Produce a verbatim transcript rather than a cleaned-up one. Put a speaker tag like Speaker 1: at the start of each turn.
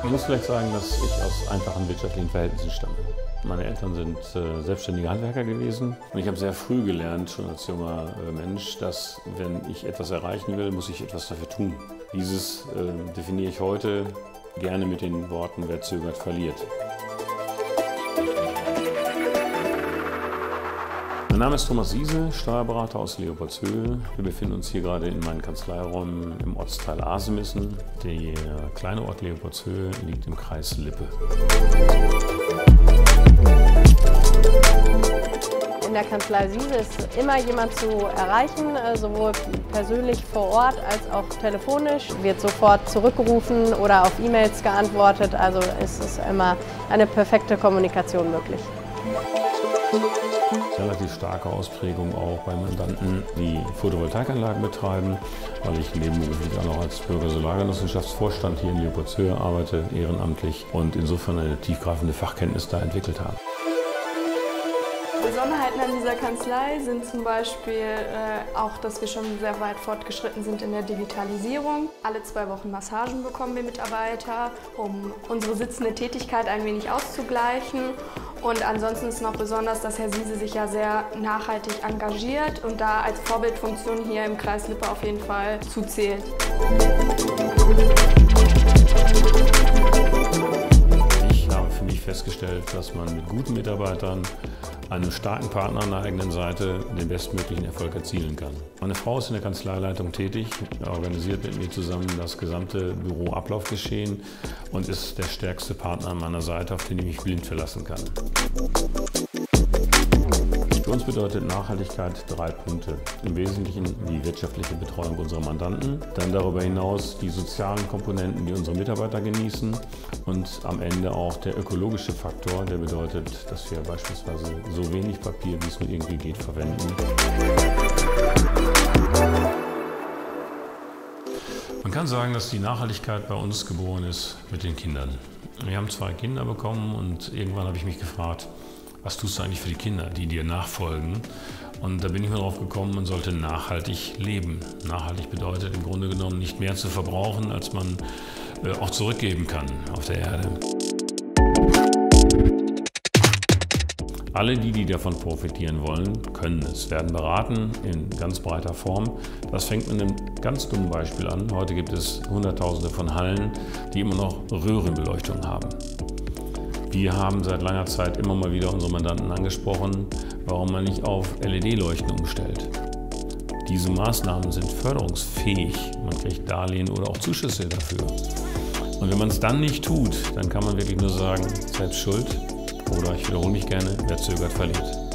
Speaker 1: Ich muss vielleicht sagen, dass ich aus einfachen wirtschaftlichen Verhältnissen stamme. Meine Eltern sind äh, selbstständige Handwerker gewesen und ich habe sehr früh gelernt, schon als junger äh, Mensch, dass wenn ich etwas erreichen will, muss ich etwas dafür tun. Dieses äh, definiere ich heute gerne mit den Worten, wer zögert, verliert. Mein Name ist Thomas Siese, Steuerberater aus Leopoldshöhe. Wir befinden uns hier gerade in meinen Kanzleiräumen im Ortsteil Asemissen. Der kleine Ort Leopoldshöhe liegt im Kreis Lippe.
Speaker 2: In der Kanzlei Siese ist immer jemand zu erreichen, sowohl persönlich vor Ort als auch telefonisch. Wird sofort zurückgerufen oder auf E-Mails geantwortet, also ist es immer eine perfekte Kommunikation möglich.
Speaker 1: Relativ starke Ausprägung auch bei Mandanten, die Photovoltaikanlagen betreiben, weil ich nebenberuflich auch noch als Bürgersolargenossenschaftsvorstand hier in Leopoldshöhe arbeite, ehrenamtlich und insofern eine tiefgreifende Fachkenntnis da entwickelt habe.
Speaker 3: Besonderheiten an dieser Kanzlei sind zum Beispiel äh, auch, dass wir schon sehr weit fortgeschritten sind in der Digitalisierung. Alle zwei Wochen Massagen bekommen wir Mitarbeiter, um unsere sitzende Tätigkeit ein wenig auszugleichen. Und ansonsten ist noch besonders, dass Herr Siese sich ja sehr nachhaltig engagiert und da als Vorbildfunktion hier im Kreis Lippe auf jeden Fall zuzählt.
Speaker 1: Ich habe für mich festgestellt, dass man mit guten Mitarbeitern, einem starken Partner an der eigenen Seite den bestmöglichen Erfolg erzielen kann. Meine Frau ist in der Kanzleileitung tätig, organisiert mit mir zusammen das gesamte Büroablaufgeschehen und ist der stärkste Partner an meiner Seite, auf den ich mich blind verlassen kann. Für uns bedeutet Nachhaltigkeit drei Punkte. Im Wesentlichen die wirtschaftliche Betreuung unserer Mandanten, dann darüber hinaus die sozialen Komponenten, die unsere Mitarbeiter genießen und am Ende auch der ökologische Faktor, der bedeutet, dass wir beispielsweise so wenig Papier, wie es nur irgendwie geht, verwenden. Man kann sagen, dass die Nachhaltigkeit bei uns geboren ist mit den Kindern. Wir haben zwei Kinder bekommen und irgendwann habe ich mich gefragt, was tust du eigentlich für die Kinder, die dir nachfolgen? Und da bin ich mir drauf gekommen, man sollte nachhaltig leben. Nachhaltig bedeutet im Grunde genommen nicht mehr zu verbrauchen, als man äh, auch zurückgeben kann auf der Erde. Alle die, die davon profitieren wollen, können es, werden beraten in ganz breiter Form. Das fängt mit einem ganz dummen Beispiel an. Heute gibt es Hunderttausende von Hallen, die immer noch Röhrenbeleuchtung haben. Wir haben seit langer Zeit immer mal wieder unsere Mandanten angesprochen, warum man nicht auf L E D-Leuchten umstellt. Diese Maßnahmen sind förderungsfähig. Man kriegt Darlehen oder auch Zuschüsse dafür. Und wenn man es dann nicht tut, dann kann man wirklich nur sagen, selbst schuld. Oder ich wiederhole mich gerne, wer zögert, verliert.